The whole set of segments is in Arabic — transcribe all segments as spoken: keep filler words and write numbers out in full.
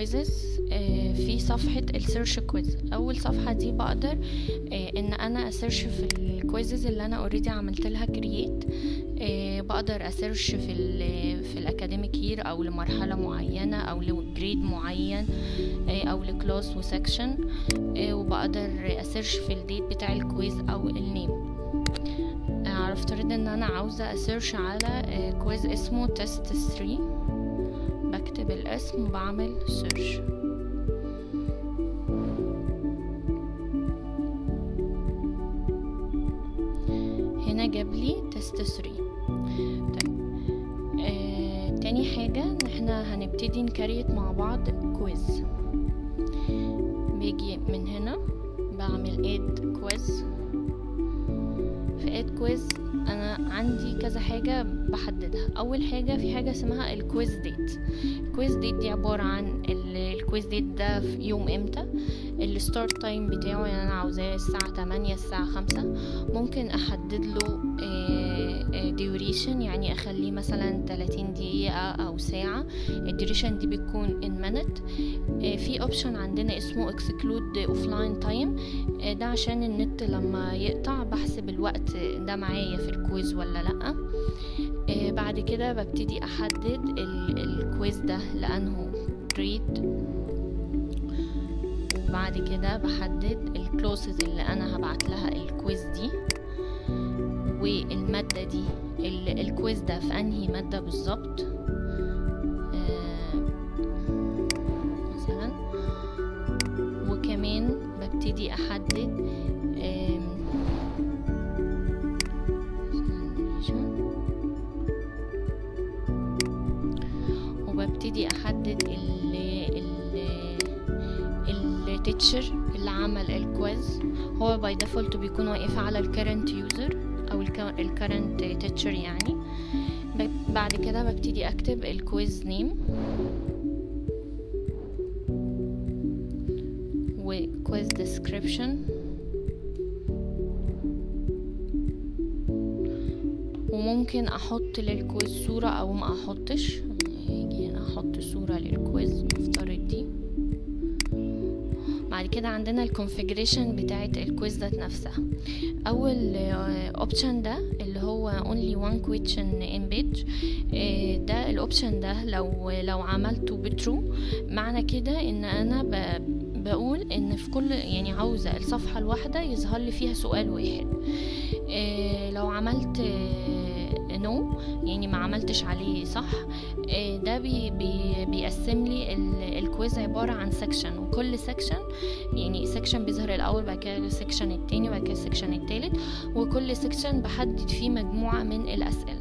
الكويزز في صفحة السيرش كويز. اول صفحة دي بقدر ان انا اسيرش في الكويزز اللي انا اوريدي عملت لها كرييت. بقدر اسيرش في ال في الاكاديميك يير او لمرحلة معينة او لجريد معين او لكلاس وسكشن، وبقدر اسيرش في الديت بتاع الكويز او النيم. افترض ان انا عاوزة اسيرش على كويز اسمه تيست ثري، بكتب الاسم وبعمل سيرش. هنا جاب لي تيست ثري. طيب آه، تاني حاجة ان احنا هنبتدي نكريت مع بعض كويز. بيجي من هنا بعمل اد كويز. في اد كويز انا عندي كذا حاجة بحددها. اول حاجة في حاجة اسمها الكويز ديت. الكويز ديت دي عبارة عن الكويز ديت ده في يوم امتى، الستارت تايم بتاعه، يعني انا عاوزاه الساعة تمانية الساعة خمسة. ممكن احدد له ديوريشن، يعني اخليه مثلا تلاتين دقيقة او ساعة. الديوريشن دي بتكون in minute. في اوبشن عندنا اسمه exclude offline time، ده عشان النت لما يقطع بحسب الوقت ده معايا في الكويز ولا لا. بعد كده ببتدي احدد الكويز ده لانه جريد، وبعد كده بحدد الكلوسز اللي انا هبعت لها الكويز دي، والمادة دي الكويز ده في انهي مادة بالظبط. آه مثلا، وكمان ببتدي احدد آه وببتدي احدد ال ال التيتشر اللي عمل الكويز. هو باي ديفولت بيكون واقف على الكرنت يوزر او الكرنت تيتشر يعني. بعد كده ببتدي اكتب الكويز نيم وكويز ديسكريبشن، وممكن احط للكويز صورة او ما احطش. يجي هنا احط صورة للكويز نفترض دي. بعد كده عندنا الكونفيجريشن بتاعه الكويز ذات نفسها. اول اوبشن ده اللي هو only one question in page، ده الاوبشن ده لو لو عملته بترو معنى كده ان انا بقول ان في كل يعني عاوزة الصفحة الواحدة يظهر لي فيها سؤال واحد. لو عملت نو no, يعني ما عملتش عليه صح، ده بي بي بيقسم لي الكويز عبارة عن سكشن، وكل سكشن يعني سكشن بيظهر الاول، بعد كده السكشن التاني، بعد كده السكشن التالت، وكل سكشن بحدد فيه مجموعة من الاسئلة.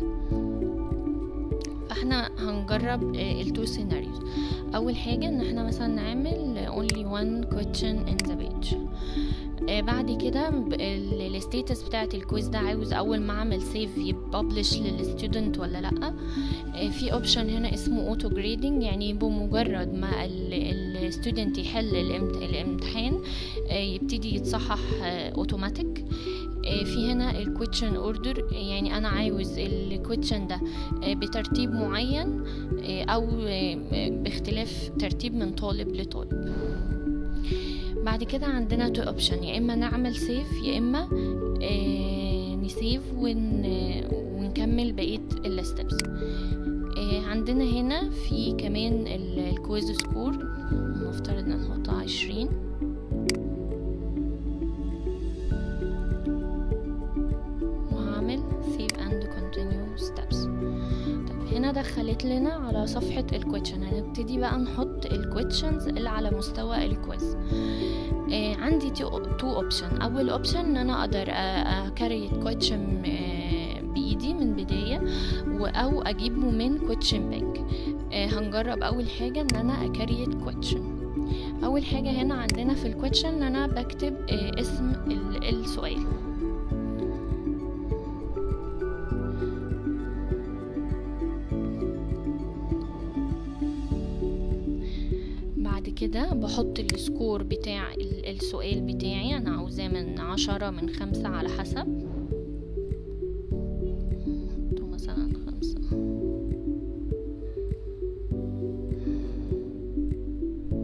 فاحنا هنجرب التو سيناريوز. اول حاجة ان احنا مثلا نعمل only one question in the page. آه بعد كده الستيتس بتاعت الكويز ده عاوز اول ما اعمل سيف يببلش للستودنت ولا لا. آه في اوبشن هنا اسمه اوتو جريدنج، يعني بمجرد ما الستودنت يحل الامتحان آه يبتدي يتصحح اوتوماتيك. آه في هنا الكويشن اوردر، يعني انا عاوز الكويشن ده آه بترتيب معين آه او آه باختلاف ترتيب من طالب لطالب. بعد كده عندنا تو اوبشن، يا اما نعمل سيف يا اما آه نسيف ون ونكمل بقيه الستبس. آه عندنا هنا في كمان الكويز سكور، نفترض ان نحطها عشرين، وهعمل سيف اند كونتينيو ستبس. هنا دخلت لنا على صفحة الكويشن. هنبتدي بقى نحط الكويشنز اللي على مستوى الكويز. آه عندي تو اوبشن. اول اوبشن ان انا اقدر اكريت كويشن آه بايدي من بداية، او اجيبه من كويشن بانك. آه هنجرب اول حاجة ان انا اكريت كويشن. اول حاجة هنا عندنا في الكويشن ان انا بكتب آه اسم السؤال. بعد كده بحط السكور بتاع السؤال بتاعي، انا عاوزاه من عشرة من خمسة على حسب، مثلا خمسة.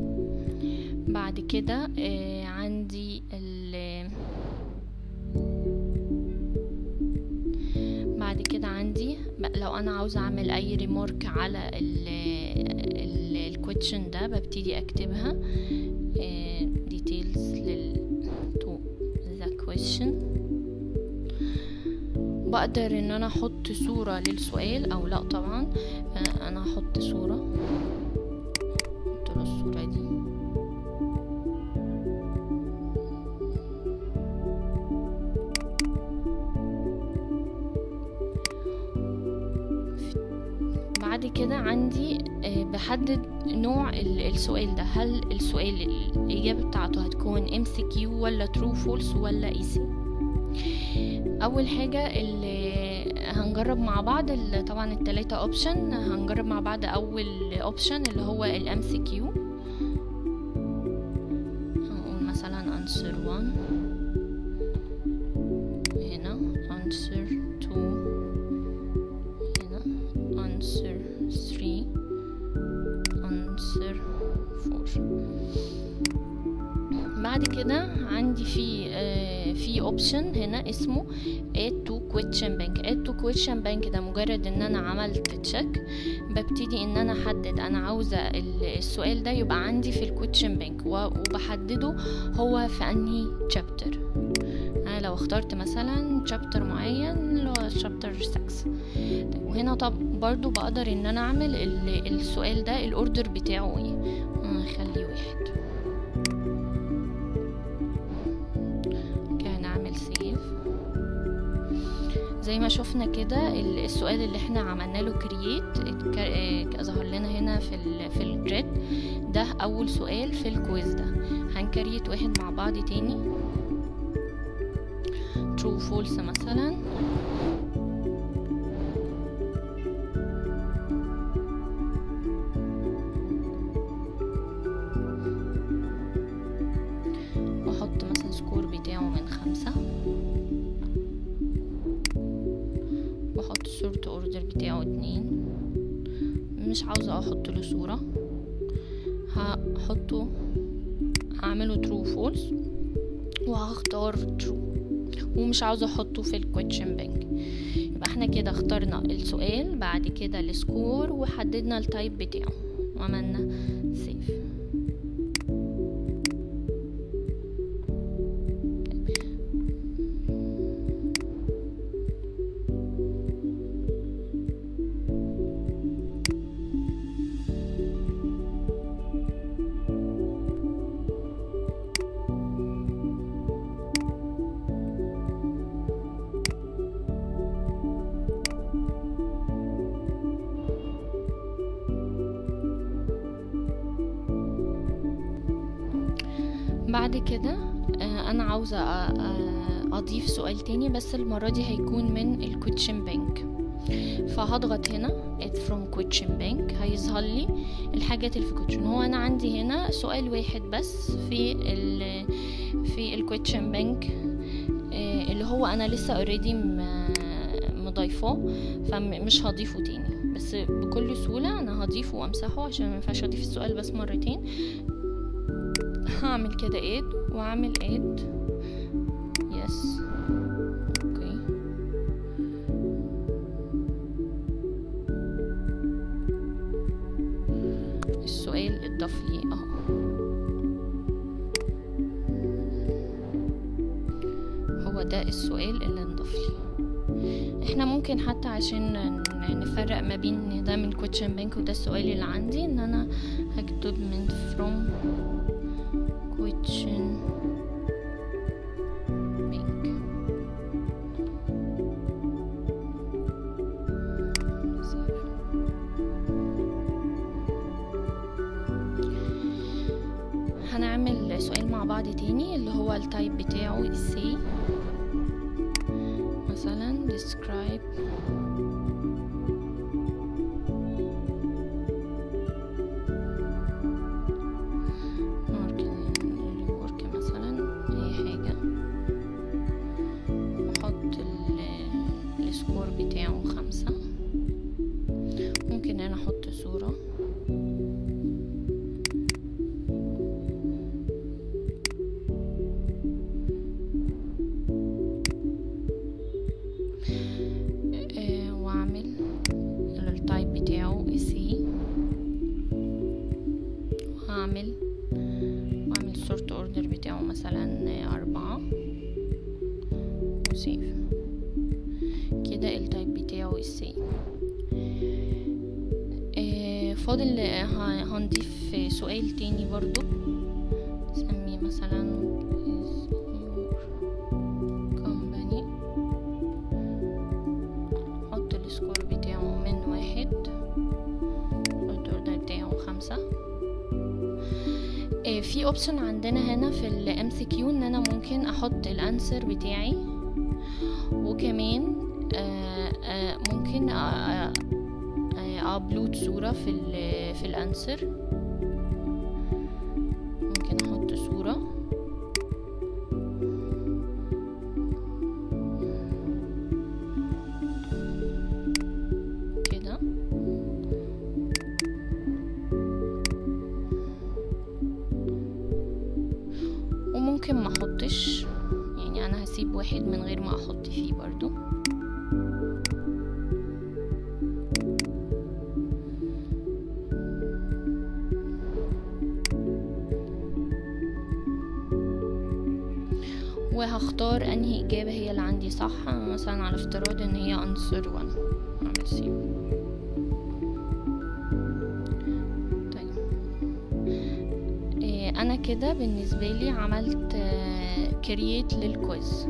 كده آه عندي ال بعد كده عندي لو انا عاوزة اعمل اي ريمارك على الكويشن ده ببتدي اكتبها details لل to the question. بقدر ان انا احط صورة للسؤال او لا، طبعا انا احط صورة، احط له الصورة دي. بعد كده عندي بحدد نوع السؤال ده، هل السؤال الإجابة بتاعته هتكون إم سي كيو ولا true false ولا إي سي. أول حاجة اللي هنجرب مع بعض طبعا التلاتة اوبشن، هنجرب مع بعض أول اوبشن اللي هو الإم سي كيو. هنقول مثلا answer one، هنا answer two، هنا answer three، answer four. بعد كده عندي في آه في اوبشن هنا اسمه add to question bank. add to question bank ده مجرد ان انا عملت تشيك ببتدي ان انا احدد انا عاوزة السؤال ده يبقى عندي في الكويشن بانك، وبحدده هو في انهي شابتر. انا لو اخترت مثلا شابتر معين اللي هو شابتر ستة، وهنا طب برضو بقدر ان انا اعمل السؤال ده الاوردر بتاعه ايه. نخليه واحد كده، نعمل سيف. زي ما شفنا كده السؤال اللي احنا عملنا له كرييت ظهر لنا هنا في ال في الجريد ده اول سؤال في الكويز ده. هنكريت واحد مع بعض تاني true false مثلا، واحط مثلا سكور بتاعه من خمسة، واحط صورة اوردر بتاعه اتنين. مش عاوزة احط له صورة، هحطه هعمله true false وهختار true، ومش عاوزة احطه في الكويشن بانك. يبقى احنا كده اخترنا السؤال، بعد كده السكور، وحددنا التايب بتاعه، وعملنا سيف. بعد كده انا عاوزة اضيف سؤال تاني، بس المرة دي هيكون من الكويشن بانك. فهضغط هنا add from question bank، هيظهر لي الحاجات اللي في الكويشن. هو انا عندي هنا سؤال واحد بس في ال في الكويشن بانك اللي هو انا لسه اوريدي مضيفاه، فمش هضيفه تاني، بس بكل سهولة انا هضيفه وامسحه عشان ما ينفعش اضيف السؤال بس مرتين. هعمل كده add واعمل add yes اوكي. السؤال اتضاف لي اهو، هو ده السؤال اللي انضاف لي. احنا ممكن حتى عشان نفرق ما بين ده من question bank وده السؤال اللي عندي، ان انا هكتب من from question bank. هنعمل سؤال مع بعض تاني اللي هو التايب بتاعه essay مثلا describe بتاعه خمسة. ممكن انا احط صورة، بتاعه مثلا أربعة وسيف كده. التايب بتاعه السي. آه فاضل هنضيف سؤال تاني برضو، نسميه مثلا company، حط السكور بتاعه من واحد، الاوردر بتاعه خمسة. آه في اوبشن عندنا هنا في الام سي كيو ان انا ممكن احط الانسر بتاعي، وكمان آه آه ممكن ابلود صورة في ال في الانسر، ممكن احط صورة كده. وممكن ما احطش، يعني انا هسيب واحد من غير ما احط فيه برضو. وهختار انهي اجابة هي اللي عندي صح، مثلا على افتراض ان هي answer one، اعمل سيف. طيب إيه انا كده بالنسبة لي عملت create للكويز.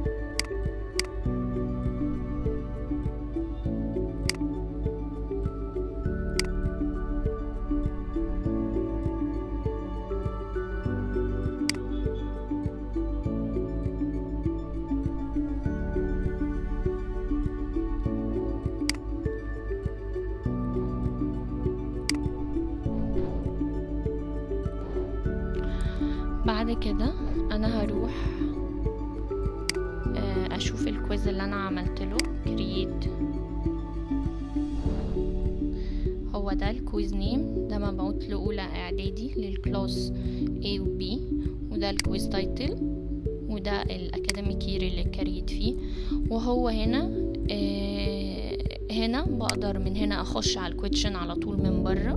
بعد كده انا هروح اشوف الكويز اللي انا عملت له create. هو ده الكويز نيم، ده مبعوت له اولى اعدادي للكلاس A و B، وده الكويز تايتل، وده الاكاديميك يير اللي كريت فيه. وهو هنا آه هنا بقدر من هنا اخش على الكويشن على طول من بره،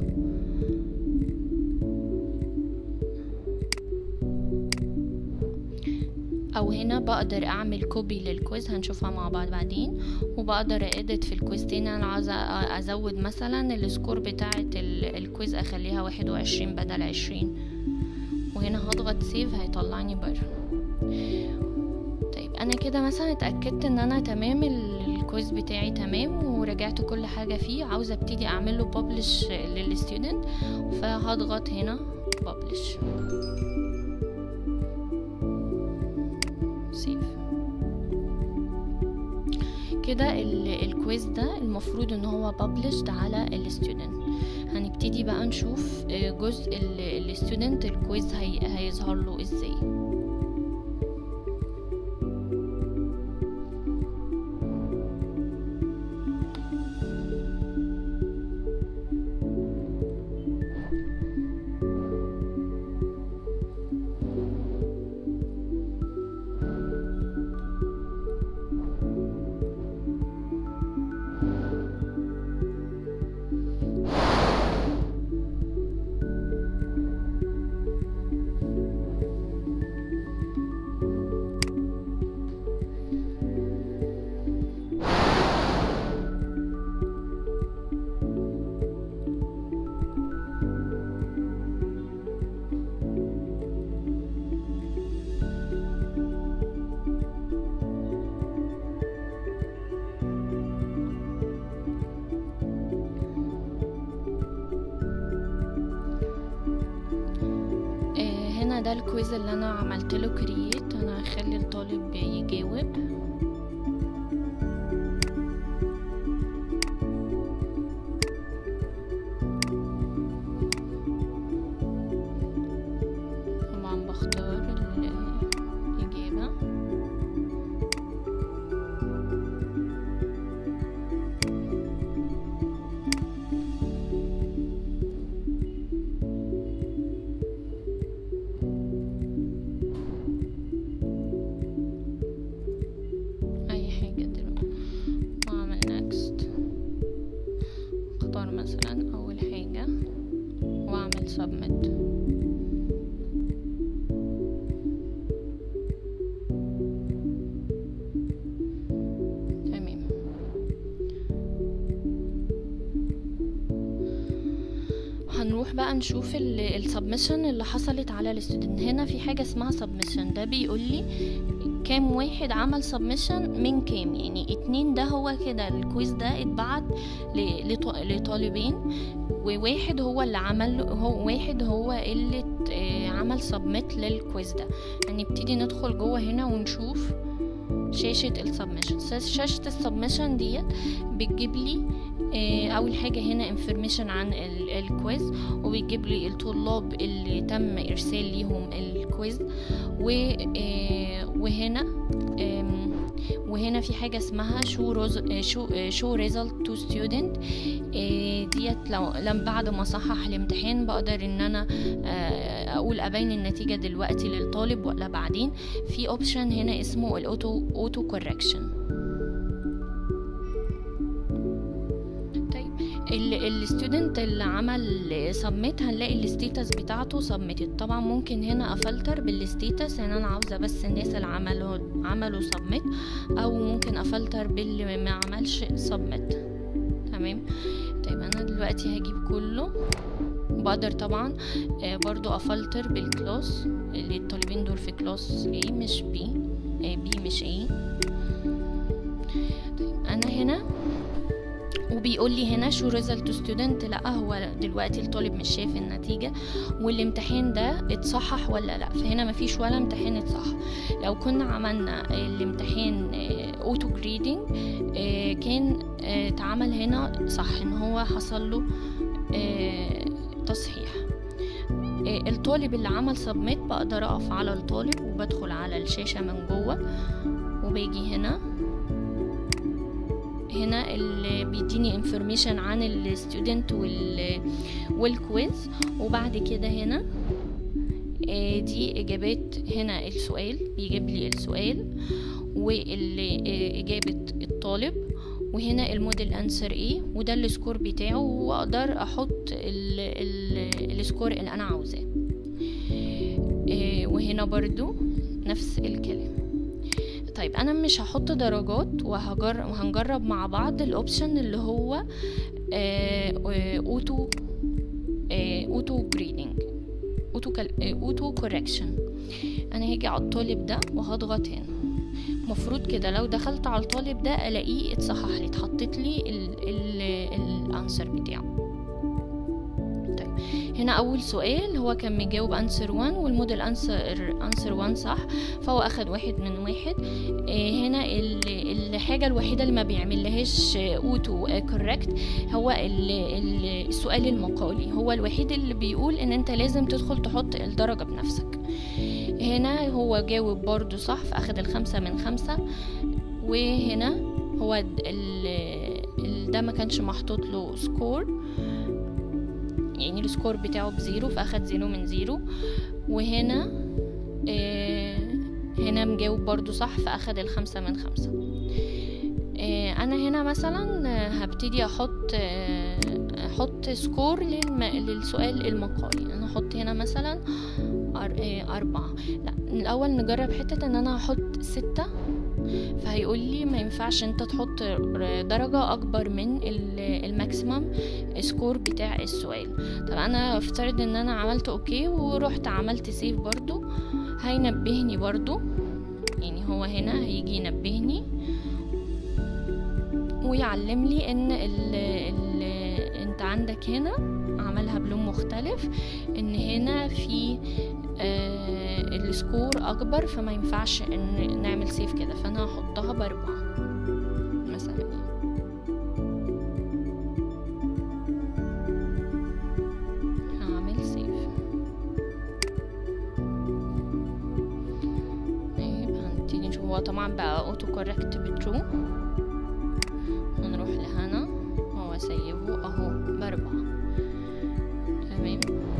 او هنا بقدر اعمل كوبي للكويز، هنشوفها مع بعض بعدين. وبقدر اديت في الكويز تاني، انا عايزه ازود مثلا السكور بتاعه الكويز اخليها واحد وعشرين بدل عشرين، وهنا هضغط سيف هيطلعني بره. طيب انا كده مثلا اتاكدت ان انا تمام، الكويز بتاعي تمام ورجعت كل حاجه فيه، عاوزه ابتدي اعمل له ببلش للستودنت، فهضغط هنا ببلش سيف كده. الكويز ده المفروض ان هو published على الستودنت. هنبتدي بقى نشوف جزء الستودنت الكويز هي هيظهر له ازاي. ده الكويز اللي انا عملت له كرييت. انا هخلي الطالب يجاوب. طبعا بختار الاجابه. نروح بقى نشوف السبمشن اللي حصلت على الستودنت. هنا في حاجة اسمها سبمشن، ده بيقول لي كام واحد عمل سبمشن من كام، يعني اتنين ده هو كده الكويز ده اتبعت لطالبين، وواحد هو اللي عمل هو واحد هو اللي عمل سبميت للكويز ده. هنبتدي يعني ندخل جوه هنا ونشوف شاشة السبمشن. شاشة السبمشن ديت بتجيب لي اول حاجة هنا انفورميشن عن الكويز، وبيجيب لي الطلاب اللي تم ارسال ليهم الكويز، وهنا وهنا في حاجة اسمها شو روز شو شو ريزلت تو ستودنت ديت. لو لما بعد ما صحح الامتحان بقدر ان انا اقول ابين النتيجة دلوقتي للطالب ولا بعدين. في اوبشن هنا اسمه الاوتو اوتو كوركشن. الستودنت اللي عمل سبميت هنلاقي الستيتس بتاعته سبميتد. طبعا ممكن هنا افلتر بالستيتس، يعني انا عاوزه بس الناس اللي عملوا عملوا سبميت، او ممكن افلتر باللي ما عملش سبميت. تمام. طيب انا دلوقتي هجيب كله. بقدر طبعا برضو افلتر بالكلاس، اللي الطالبين دول في كلاس A مش B، B مش A. طيب انا هنا وبيقول لي هنا شو ريزلت ستودنت، لا هو دلوقتي الطالب مش شايف النتيجة والامتحان ده اتصحح ولا لا، فهنا مفيش ولا امتحان اتصحح. لو كنا عملنا الامتحان اوتو جريدنج كان اتعمل هنا صح، ان هو حصل له تصحيح. الطالب اللي عمل سبميت بقدر اقف على الطالب وبدخل على الشاشة من جوه، وباجي هنا هنا اللي بيديني انفورميشن عن الستودنت والكويز، وبعد كده هنا دي اجابات. هنا السؤال بيجيب لي السؤال واجابة الطالب، وهنا الموديل انسر ايه، وده السكور بتاعه، واقدر احط ال ال السكور اللي انا عاوزاه. وهنا برضو نفس الكلام. طيب انا مش هحط درجات، وهجرب وهنجرب مع بعض الاوبشن اللي هو اوتو اوتو جريدنج اوتو اوتو كوركشن. انا هاجي على الطالب ده وهضغط هنا. مفروض كده لو دخلت على الطالب ده الاقيه اتصحح لي، اتحطت لي الانسر بتاعه. طيب هنا اول سؤال هو كان مجاوب انسر واحد، والموديل انسر انسر واحد صح، فهو اخد واحد من واحد. آه هنا الحاجة الوحيدة اللي ما بيعملهاش اوتو كوركت هو ال ال السؤال المقالي، هو الوحيد اللي بيقول ان انت لازم تدخل تحط الدرجة بنفسك. هنا هو جاوب برضو صح، فاخد الخمسة من خمسة. وهنا هو ال ده ما كانش محطوط له سكور، يعني السكور بتاعه بزيرو، فاخد زيرو من زيرو. وهنا آه هنا مجاوب برضو صح، فاخد الخمسة من خمسة. آه انا هنا مثلا هبتدي احط آه احط سكور للم... للسؤال المقالي. انا احط هنا مثلا أر... آه أربعة. لا الاول نجرب حتة ان انا احط ستة، فهيقول لي ما ينفعش انت تحط درجة اكبر من الماكسيمم سكور بتاع السؤال. طب انا افترض ان انا عملت اوكي ورحت عملت سيف، برضو هينبهني برضو، يعني هو هنا هيجي ينبهني ويعلم لي ان ال ال انت عندك هنا عملها بلون مختلف، ان هنا في آه السكور اكبر، فما ينفعش ان نعمل سيف كده، فانا هحطها باربعة مثلا. هعمل سيف. طيب هنبتدي نشوف. هو طبعا بقى اوتو كوركت بترو. هنروح لهنا، هو سيبه اهو باربعة. تمام.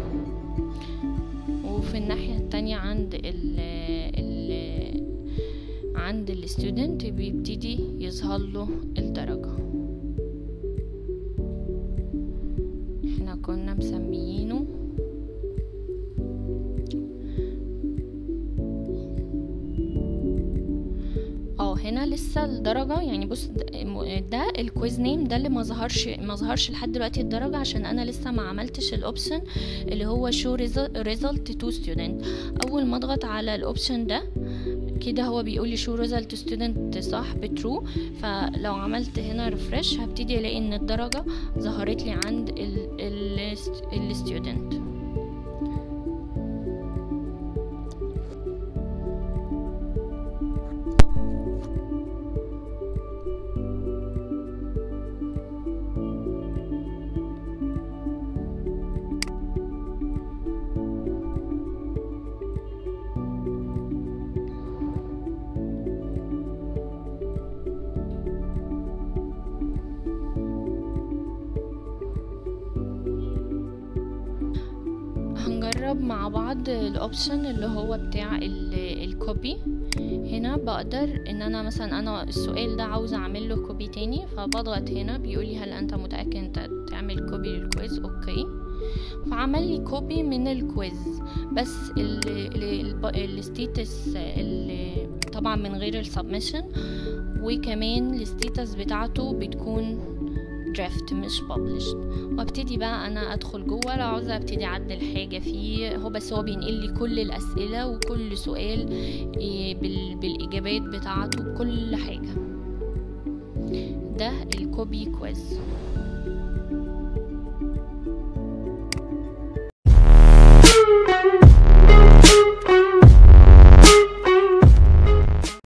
وفي الناحية التانية عند ال ال عند الستودنت بيبتدي يظهر له الدرجة. احنا كنا مسميينه اه هنا هنا لسه الدرجة، يعني بص ده الكويز نيم ده اللي ما ظهرش ما ظهرش لحد دلوقتي الدرجة، عشان انا لسه ما عملتش الاوبشن اللي هو show result to student. اول ما اضغط على الاوبشن ده كده هو بيقول لي show result to student صح بترو، فلو عملت هنا ريفرش هبتدي الاقي ان الدرجة ظهرت لي عند الستودنت. هنجرب مع بعض الاوبشن اللي هو بتاع الكوبي. هنا بقدر ان انا مثلا انا السؤال ده عاوزه اعمل له كوبي تاني، فبضغط هنا بيقول لي هل انت متاكد انت تعمل كوبي للكويز؟ اوكي، فعمل لي كوبي من الكويز، بس الستيتس طبعا من غير السبمشن، وكمان الستيتس بتاعته بتكون درافت مش published. وابتدي بقى انا ادخل جوه لو عاوزه ابتدي اعدل حاجه فيه، هو بس هو بينقل لي كل الاسئله وكل سؤال بالاجابات بتاعته بكل حاجه. ده الكوبي كويز.